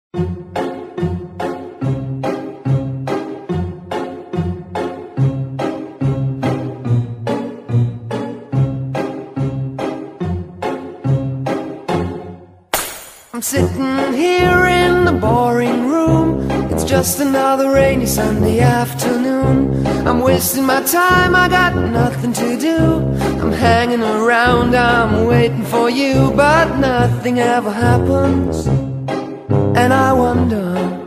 I'm sitting here in the boring room. It's just another rainy Sunday afternoon. I'm wasting my time, I got nothing to do. I'm hanging around, I'm waiting for you, but nothing ever happens. And I wonder,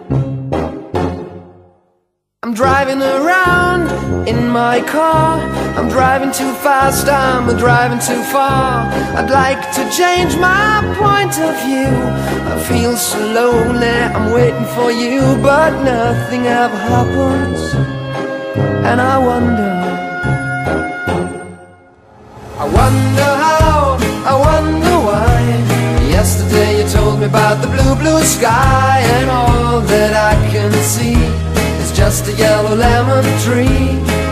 I'm driving around in my car. I'm driving too fast, I'm driving too far. I'd like to change my point of view. I feel so lonely, I'm waiting for you, but nothing ever happens. And I wonder how, I wonder why. Yesterday you told me about the blue, blue sky, and all that I can see is just a yellow lemon tree.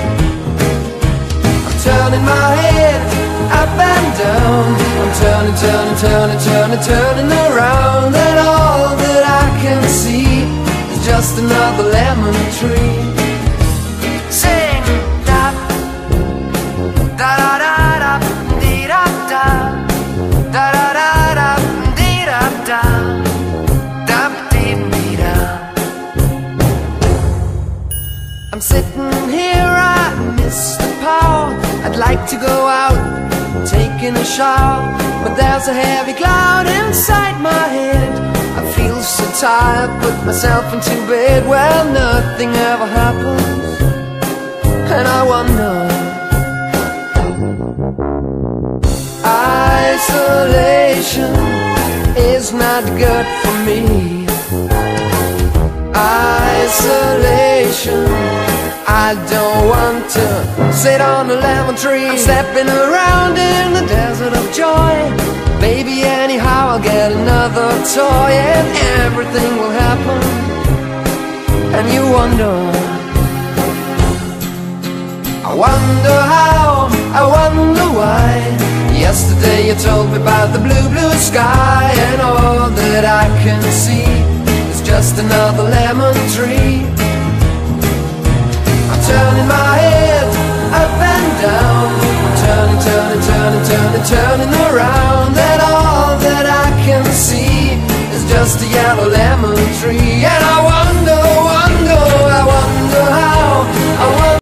I'm turning my head up and down. I'm turning, turning, turning, turning, turning around, and all that I can see is just another lemon tree. Sing da da da da da dee da da da da da da dee da da da dee dee da. I'm sitting here, I miss the power. I'd like to go out, taking a shower, but there's a heavy cloud inside my head. I feel so tired, put myself into bed. Well, nothing ever happens, and I wonder. Isolation is not good for me. Isolation, I don't want to sit on a lemon tree. I'm stepping around in the desert of joy. Maybe anyhow I'll get another toy, and everything will happen. And you wonder, I wonder how, I wonder why. Yesterday you told me about the blue, blue sky, and all that I can see is just another lemon tree. I'm turning my